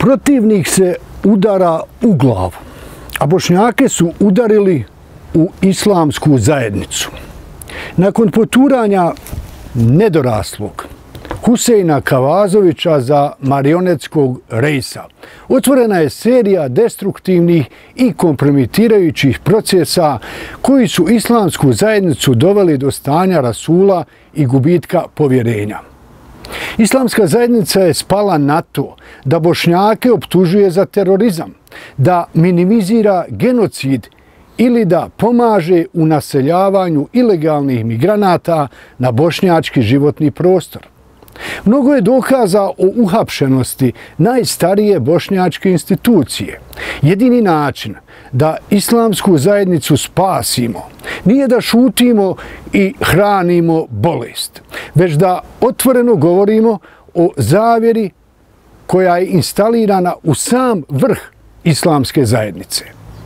Protivnik se udara u glavu, a Bošnjake su udarili u islamsku zajednicu. Nakon poturanja nedoraslog Huseina Kavazovića za marionetskog reisa, otvorena je serija destruktivnih i kompromitirajućih procesa koji su islamsku zajednicu doveli do stanja rasula i gubitka povjerenja. Islamska zajednica je spala na to da Bošnjake optužuje za terorizam, da minimizira genocid ili da pomaže u naseljavanju ilegalnih migranata na bošnjački životni prostor. Mnogo je dokaza o uhapšenosti najstarije bošnjačke institucije. Jedini način da islamsku zajednicu spasimo nije da šutimo i hranimo bolest, već da otvoreno govorimo o zavjeri koja je instalirana u sam vrh islamske zajednice.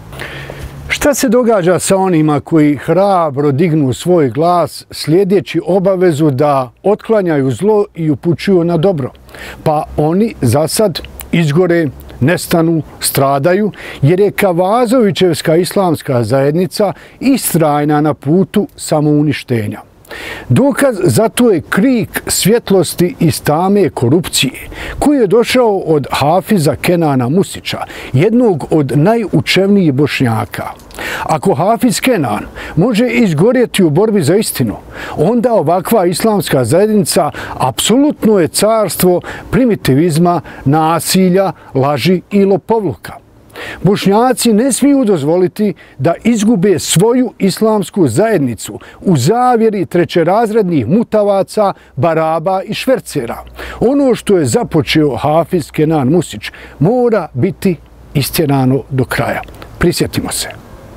Šta se događa sa onima koji hrabro dignu svoj glas slijedeći obavezu da otklanjaju zlo i upućuju na dobro? Pa oni za sad izgore, nestanu, stradaju, jer je Kavazovićevska islamska zajednica istrajna na putu samouništenja. Dokaz za to je krik svjetlosti iz tame korupcije koji je došao od Hafiza Kenana Musića, jednog od najučevnijih Bošnjaka. Ako Hafiz Kenan može izgorjeti u borbi za istinu, onda ovakva islamska zajednica apsolutno je carstvo primitivizma, nasilja, laži i lopovluka. Bošnjaci ne smiju dozvoliti da izgube svoju islamsku zajednicu u zavjeri trećerazrednih mutavaca, baraba i švercera. Ono što je započeo Hafiz Kenan Musić mora biti istjerano do kraja. Prisjetimo se.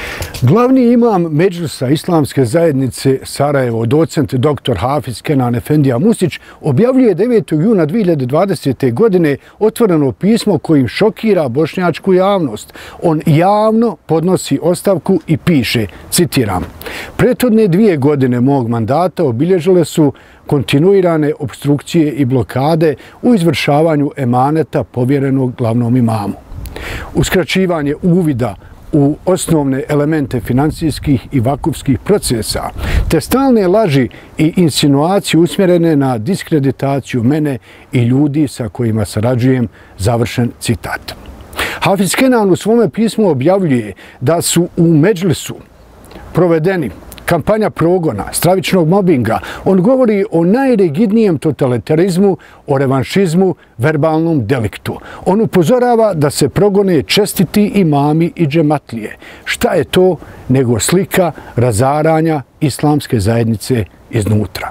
Glavni imam Medžlisa Islamske zajednice Sarajevo, docent dr. Hafiz Kenan Efendija Musić, objavljuje 9. juna 2020. godine otvoreno pismo kojim šokira bošnjačku javnost. On javno podnosi ostavku i piše, citiram: "Prethodne 2 godine mog mandata obilježile su kontinuirane opstrukcije i blokade u izvršavanju emaneta povjerenog glavnom imamu. Uskraćivanje uvida u osnovne elemente financijskih i vakufskih procesa, te stalne laži i insinuacije usmjerene na diskreditaciju mene i ljudi sa kojima sarađujem", završen citat. Hafiz Kenan u svome pismu objavljuje da su u Medžlisu provedeni kampanja progona, stravičnog mobinga. On govori o najrigidnijem totalitarizmu, o revanšizmu, verbalnom deliktu. On upozorava da se progone čestiti imami i džematlije. Šta je to nego slika razaranja islamske zajednice iznutra?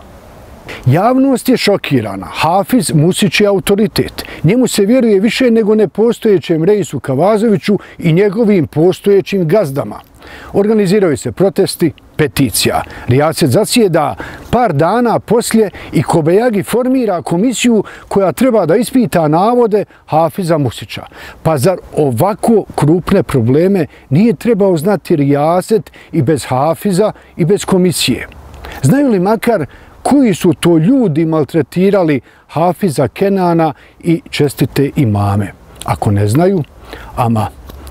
Javnost je šokirana. Hafiz Musić je autoritet. Njemu se vjeruje više nego nepostojećem reisu Kavazoviću i njegovim postojećim gazdama. Organiziraju se protesti, peticija. Rijaset zasjeda par dana poslije i Kobejagi formira komisiju koja treba da ispita navode Hafiza Musića. Pa zar ovako krupne probleme nije trebao znati Rijaset i bez Hafiza i bez komisije? Znaju li makar koji su to ljudi maltretirali Hafiza Kenana i čestite imame? Ako ne znaju, ama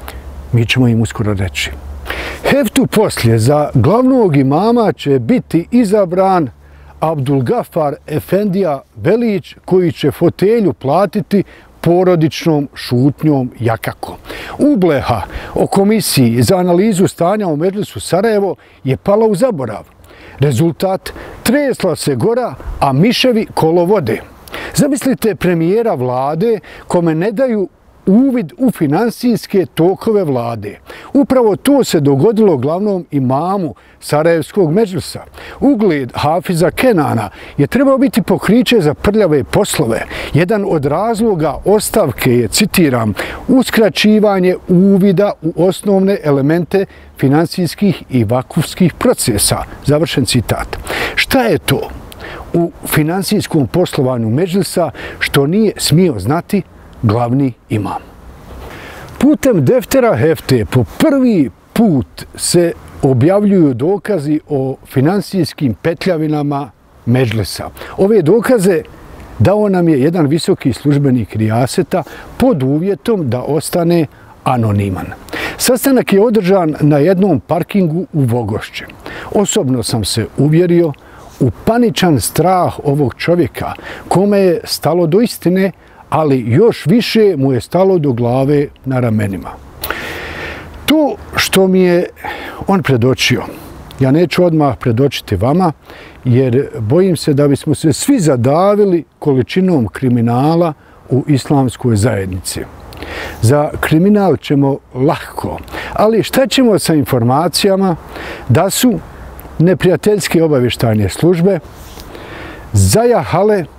mi ćemo im uskoro reći. Heftu poslije za glavnog imama će biti izabran Abdulgafar Efendija Velić, koji će fotelju platiti porodičnom šutnjom jakako. Ubleha o komisiji za analizu stanja u Medžlisu Sarajevo je pala u zaborav. Rezultat: tresla se gora, a miševi kolo vode. Zamislite premijera vlade kome ne daju uvid u finansijske tokove vlade. Upravo to se dogodilo glavnom imamu Sarajevskog Medžlisa. Ugled Hafiza Kenana je trebao biti pokriće za prljave poslove. Jedan od razloga ostavke je, citiram, uskraćivanje uvida u osnovne elemente finansijskih i vakufskih procesa, završen citat. Šta je to u finansijskom poslovanju Medžlisa što nije smio znati glavni imam? Putem deftera hefte po prvi put se objavljuju dokazi o finansijskim petljavinama Medžlisa. Ove dokaze dao nam je jedan visoki službenik Rijaseta pod uvjetom da ostane anoniman. Sastanak je održan na jednom parkingu u Vogošće. Osobno sam se uvjerio u paničan strah ovog čovjeka kome je stalo do istine, ali još više mu je stalo do glave na ramenima. To što mi je on predočio, ja neću odmah predočiti vama, jer bojim se da bismo se svi zadavili količinom kriminala u islamskoj zajednici. Za kriminal ćemo lahko, ali šta ćemo sa informacijama da su neprijateljske obavještajne službe zajahale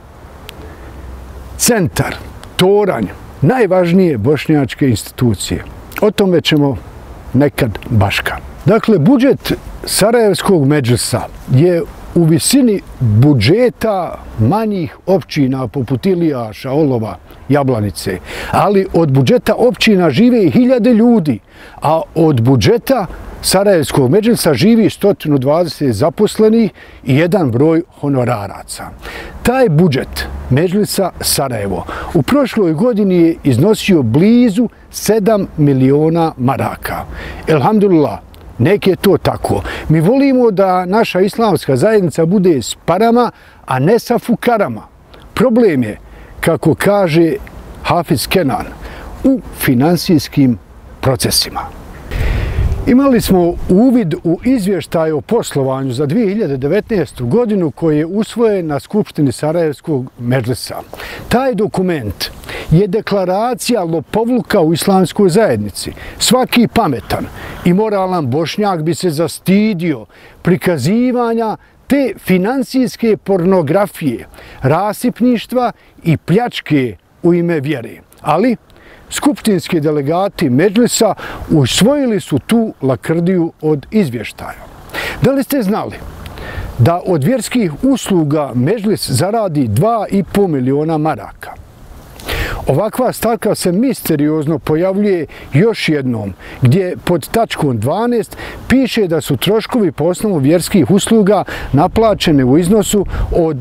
centar, toranj, najvažnije bošnjačke institucije. O tome ćemo nekad baška. Dakle, budžet Sarajevskog medžlisa je u visini budžeta manjih općina poput Ilijaša, Olova, Jablanice. Ali od budžeta općina žive i hiljade ljudi, a od budžeta Sarajevskog medžlisa živi 120 zaposlenih i jedan broj honoraraca. Taj budžet medžlisa Sarajevo u prošloj godini je iznosio blizu 7 miliona maraka. Elhamdulillah, nek je to tako. Mi volimo da naša islamska zajednica bude s parama, a ne sa fukarama. Problem je, kako kaže Hafiz Kenan, u finansijskim procesima. Imali smo uvid u izvještaj o poslovanju za 2019. godinu koji je usvojen na Skupštini Sarajevskog medžlisa. Taj dokument je deklaracija lopovluka u islamskoj zajednici. Svaki pametan i moralan Bošnjak bi se zastidio prikazivanja te finansijske pornografije, rasipništva i pljačke u ime vjere. Ali skupštinski delegati medžlisa usvojili su tu lakrdiju od izvještaja. Da li ste znali da od vjerskih usluga medžlis zaradi 2,5 miliona maraka? Ovakva stavka se misteriozno pojavljuje još jednom, gdje pod tačkom 12 piše da su troškovi po osnovu vjerskih usluga naplaćene u iznosu od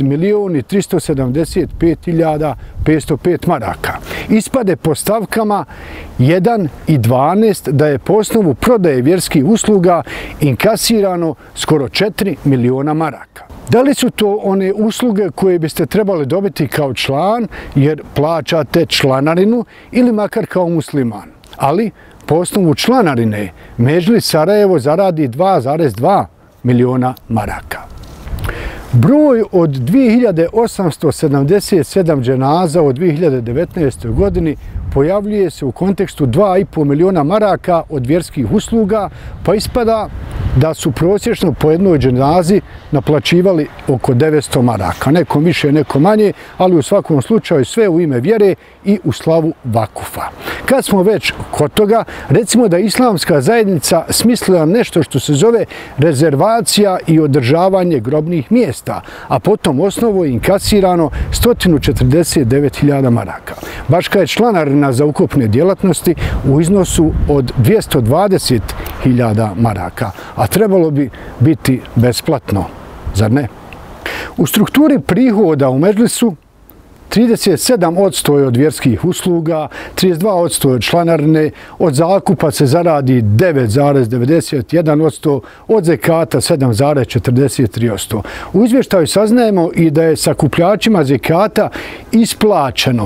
1.375.505 maraka. Ispade po stavkama 1 i 12 da je po osnovu prodaje vjerskih usluga inkasirano skoro 4 miliona maraka. Da li su to one usluge koje biste trebali dobiti kao član jer plaćate članarinu ili makar kao musliman? Ali po osnovu članarine medžlis Sarajevo zaradi 2,2 miliona maraka. Broj od 2877 dženaza u 2019. godini pojavljuje se u kontekstu 2,5 miliona maraka od vjerskih usluga, pa ispada da su prosječno po jednoj dženazi naplaćivali oko 900 maraka. Nekom više, nekom manje, ali u svakom slučaju sve u ime vjere i u slavu vakufa. Kad smo već kod toga, recimo da islamska zajednica smislila nešto što se zove rezervacija i održavanje grobnih mjesta, a potom osnovu je inkasirano 149.000 maraka. Baška je članarina za ukupne djelatnosti u iznosu od 220.000 maraka, a trebalo bi biti besplatno, zar ne? U strukturi prihoda u medžlisu 37% je od vjerskih usluga, 32% je od članarine, od zakupa se zaradi 9,91%, od zekata 7,43%. U izvještaju saznajemo i da je sakupljačima zekata isplaćeno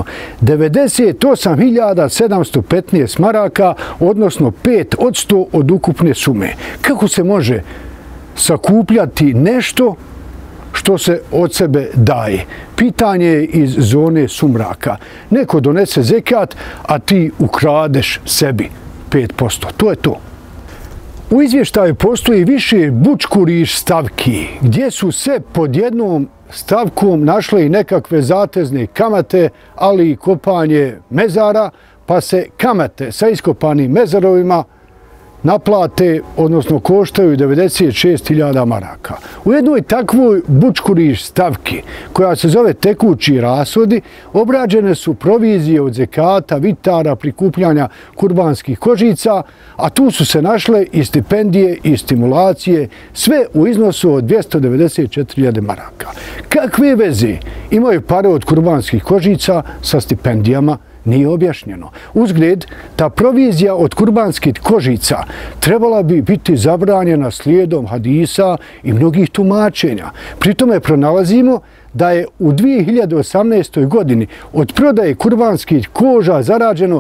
98.715 maraka, odnosno 5% od ukupne sume. Kako se može sakupljati nešto što se od sebe daje? Pitanje je iz zone sumraka. Neko donese zekat, a ti ukradeš sebi 5%. To je to. U izvještaju postoji više bučkuriš stavki, gdje su se pod jednom stavkom našle i nekakve zatezne kamate, ali i kopanje mezara, pa se kamate sa iskopanim mezarovima naplate, odnosno koštaju 96.000 maraka. U jednoj takvoj bučkuriš stavki, koja se zove tekući rashodi, obrađene su provizije od zekata, vitara, prikupljanja kurbanskih kožica, a tu su se našle i stipendije i stimulacije, sve u iznosu od 294.000 maraka. Kakve veze imaju pare od kurbanskih kožica sa stipendijama? Nije objašnjeno. Uzgled, ta provizija od kurbanskih kožica trebala bi biti zabranjena slijedom hadisa i mnogih tumačenja. Pri tome pronalazimo da je u 2018. godini od prodaje kurbanskih koža zarađeno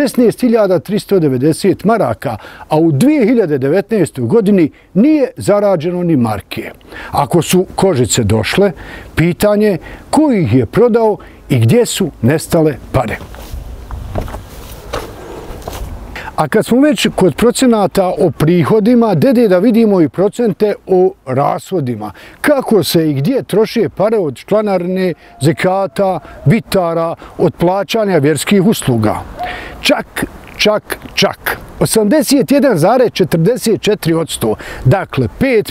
16.390 maraka, a u 2019. godini nije zarađeno ni marke. Ako su kožice došle, pitanje ko ih je prodao i gdje su nestale pare. A kad smo već kod procenata o prihodima, dede da vidimo i procente o rashodima. Kako se i gdje troše pare od članarine, zekata, vitara, od plaćanja vjerskih usluga. Čak 81,44%, dakle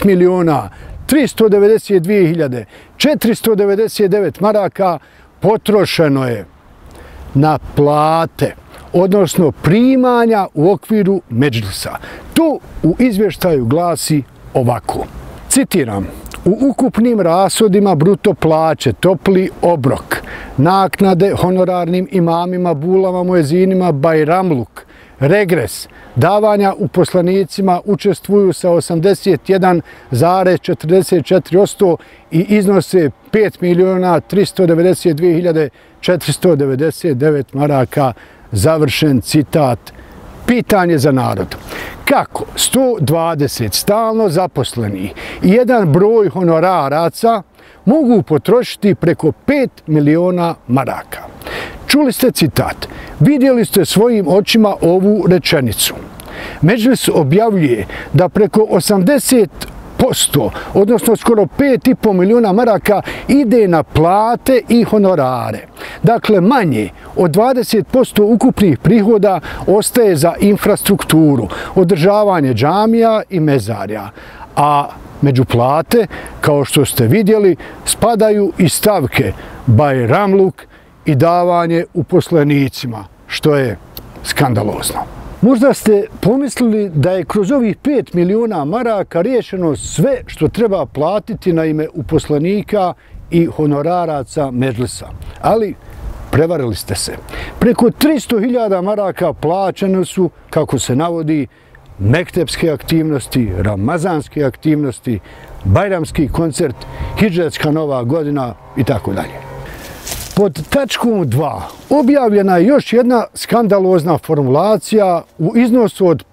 5.392.499 maraka potrošeno je na plate, odnosno primanja u okviru medžlisa. To u izvještaju glasi ovako. Citiram, u ukupnim rashodima bruto plaće, topli obrok, naknade honorarnim imamima, bulama, muezinima, bajramluk, regres, davanja uposlenicima učestvuju sa 81,44% i iznose 5.392.499 maraka. Završen citat. Pitanje za narod. Kako 120 stalno zaposlenih i jedan broj honoraraca mogu potrošiti preko 5 miliona maraka? Čuli ste citat. Vidjeli ste svojim očima ovu rečenicu. Medžlis objavljuje da preko 80%, odnosno skoro 5,5 miliona maraka ide na plate i honorare. Dakle, manje od 20% ukupnih prihoda ostaje za infrastrukturu, održavanje džamija i mezarja. A među plate, kao što ste vidjeli, spadaju i stavke bajramluk i davanje uposlenicima, što je skandalozno. Možda ste pomislili da je kroz ovih 5 miliona maraka riješeno sve što treba platiti na ime uposlenika i honoraraca medžlisa. Ali prevarili ste se. Preko 300.000 maraka plaćene su, kako se navodi, mektepske aktivnosti, ramazanske aktivnosti, bajramski koncert, hidžetska nova godina itd. Pod tačkom 2 objavljena je još jedna skandalozna formulacija u iznosu od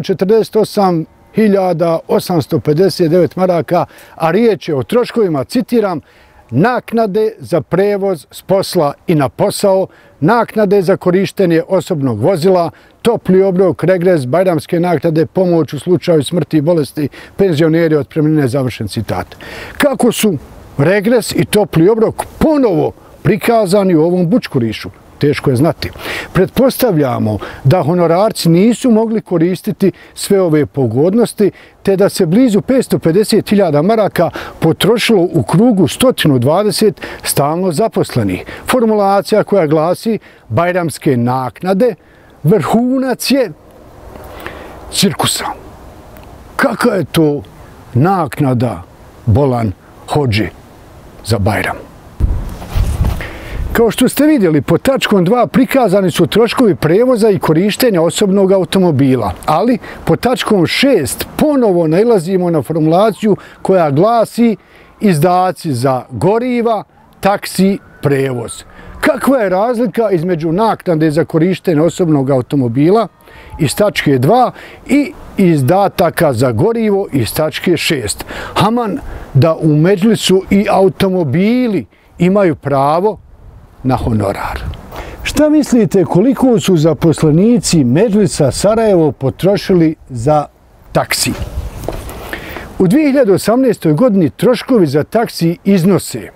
548.859 maraka, a riječ je o troškovima, citiram, naknade za prevoz s posla i na posao, naknade za korištenje osobnog vozila, topli obrok, regres, bajramske naknade, pomoć u slučaju smrti i bolesti, penzioneri, otpremnine, završen citat. Kako su regres i topli obrok ponovo prikazani u ovom bučkurišu? Teško je znati. Pretpostavljamo da honorarci nisu mogli koristiti sve ove pogodnosti, te da se blizu 550.000 maraka potrošilo u krugu 120 stalno zaposlenih. Formulacija koja glasi bajramske naknade vrhunac je cirkusa. Kakva je to naknada bolan hodži za bajram? Kao što ste vidjeli, pod tačkom 2 prikazani su troškovi prevoza i korištenja osobnog automobila, ali pod tačkom 6 ponovo nailazimo na formulaciju koja glasi izdaci za goriva, taksi, prevoz. Kakva je razlika između naknade za korištenje osobnog automobila iz tačke 2 i izdataka za gorivo iz tačke 6? Haman da u medžlisu i automobili imaju pravo na honorar. Šta mislite koliko su zaposlenici medžlisa Sarajevo potrošili za taksi? U 2018. godini troškovi za taksi iznose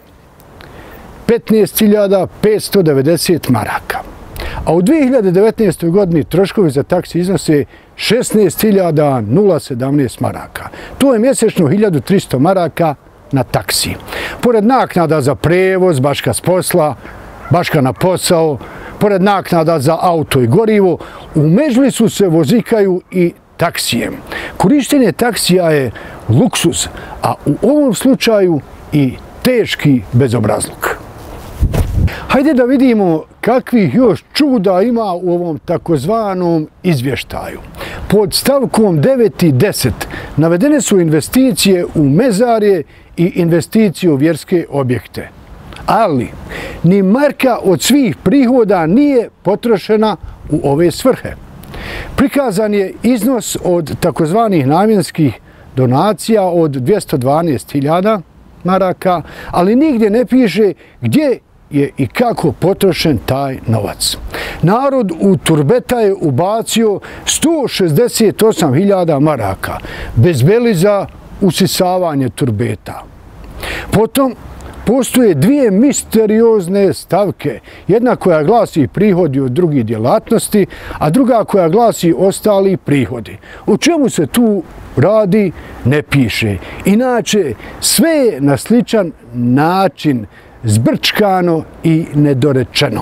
15.590 maraka, a u 2019. godini troškovi za taksi iznose 16.017 maraka. To je mjesečno 1300 maraka na taksi. Pored naknada za prevoz, baška s posla, baška na posao, pored naknada za auto i gorivo, u Medžlisu se vozikaju i taksijem. Korištenje taksija je luksuz, a u ovom slučaju i teški bezobrazluk. Hajde da vidimo kakvih još čuda ima u ovom takozvanom izvještaju. Pod stavkom 9 i 10 navedene su investicije u mezarje i investicije u vjerske objekte. Ali ni marka od svih prihoda nije potrošena u ove svrhe. Prikazan je iznos od takozvanih namjenskih donacija od 212.000 maraka, ali nigdje ne piše gdje je i kako potrošen taj novac. Narod u turbeta je ubacio 168.000 maraka, bez beli za usisavanje turbeta. Potom postoje dvije misteriozne stavke. Jedna koja glasi prihodi od drugih djelatnosti, a druga koja glasi ostali prihodi. O čemu se tu radi, ne piše. Inače, sve je na sličan način zbrčkano i nedorečeno.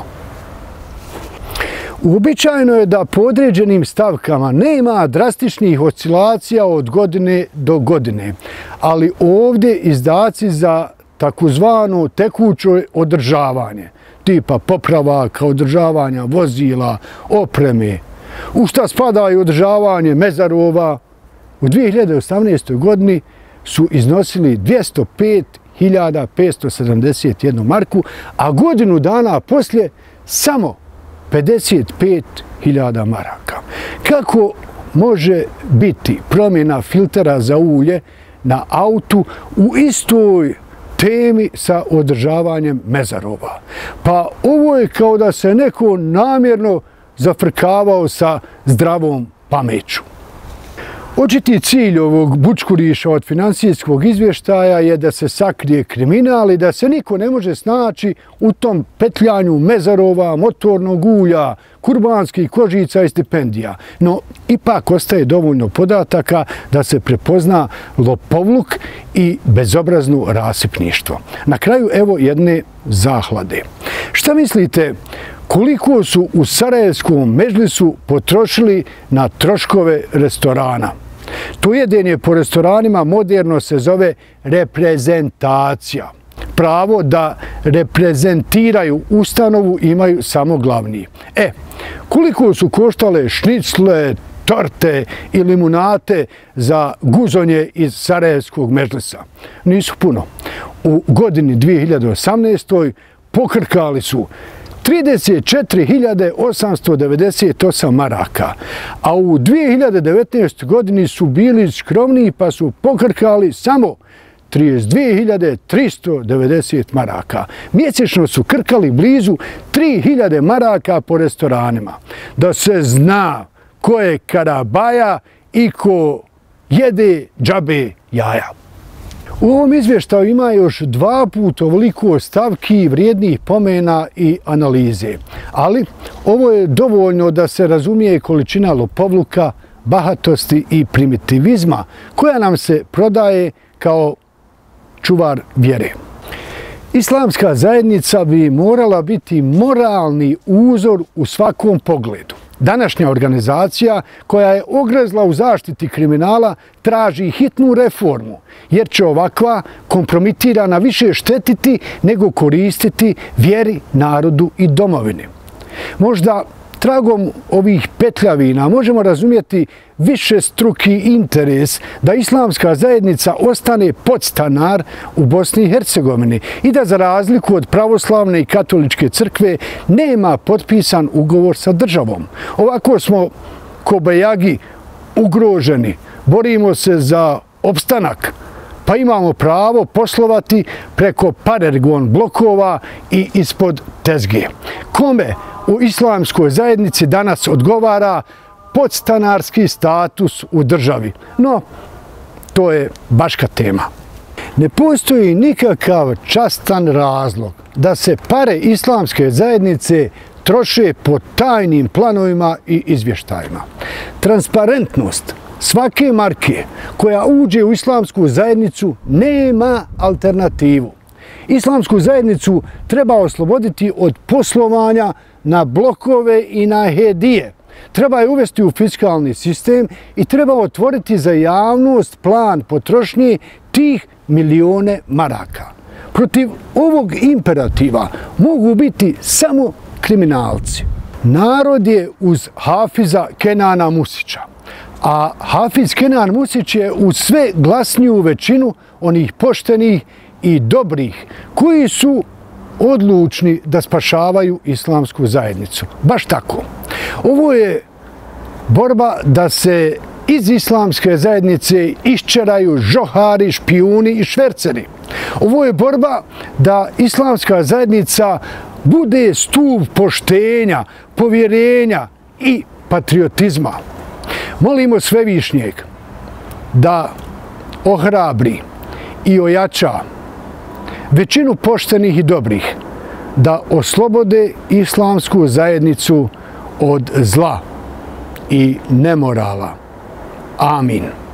Uobičajeno je da po određenim stavkama nema drastičnih oscilacija od godine do godine, ali ovdje izdaci za takozvano tekuće održavanje, tipa popravaka, održavanja vozila, opreme, u šta spada i održavanje mezarova, u 2018. godini su iznosili 205.571 marku, a godinu dana poslije samo 55.000 maraka. Kako može biti promjena filtera za ulje na autu u istoj temi sa održavanjem mezarova? Pa ovo je kao da se neko namjerno zafrkavao sa zdravom pameću. Očiti cilj ovog bučkuriša od finansijskog izvještaja je da se sakrije kriminal i da se niko ne može snaći u tom petljanju mezarova, motornog ulja, kurbanskih kožica i stipendija. No, ipak ostaje dovoljno podataka da se prepozna lopovluk i bezobrazno rasipništvo. Na kraju evo jedne zahlade. Šta mislite, koliko su u sarajevskom Medžlisu potrošili na troškove restorana? To jedenje po restoranima moderno se zove reprezentacija. Pravo da reprezentiraju ustanovu imaju samo glavni. Koliko su koštale šnicle, torte i limunate za guzonje iz sarajevskog Medžlisa? Nisu puno. U godini 2018. pokrkali su 34.898 maraka, a u 2019. godini su bili skromniji pa su pokrkali samo 32.390 maraka. Mjesečno su krkali blizu 3.000 maraka po restoranima. Da se zna ko je karabaja i ko jede džabe jaja. U ovom izvještaju ima još 2 puta ovoliko stavki vrijednih pomena i analize. Ali ovo je dovoljno da se razumije količina lopovluka, bahatosti i primitivizma koja nam se prodaje kao čuvar vjere. Islamska zajednica bi morala biti moralni uzor u svakom pogledu. Današnja organizacija koja je ogrezla u zaštiti kriminala traži hitnu reformu, jer će ovakva kompromitirana više štetiti nego koristiti vjeri, narodu i domovini. Možda tragom ovih petljavina možemo razumjeti višestruki interes da islamska zajednica ostane podstanar u Bosni i Hercegovini i da za razliku od pravoslavne i katoličke crkve nema potpisan ugovor sa državom. Ovako smo kobajagi ugroženi, borimo se za opstanak, pa imamo pravo poslovati preko parergon blokova i ispod tezge. Kome u islamskoj zajednici danas odgovara podstanarski status u državi? No, to je baška tema. Ne postoji nikakav častan razlog da se pare islamske zajednice troše po tajnim planovima i izvještajima. Transparentnost svake marke koja uđe u islamsku zajednicu nema alternativu. Islamsku zajednicu treba osloboditi od poslovanja na blokove i na hedije. Treba je uvesti u fiskalni sistem i treba otvoriti za javnost plan potrošnje tih milione maraka. Protiv ovog imperativa mogu biti samo kriminalci. Narod je uz Hafiza Kenana Musića, a Hafiz Kenan Musić je uz sve glasniju većinu onih poštenih i dobrih koji su odlučni da spašavaju islamsku zajednicu. Baš tako. Ovo je borba da se iz islamske zajednice iščeraju žohari, špijuni i šverceri. Ovo je borba da islamska zajednica bude stup poštenja, povjerenja i patriotizma. Molimo Svevišnjeg da ohrabri i ojača većinu poštenih i dobrih, da oslobode islamsku zajednicu od zla i nemorala. Amin.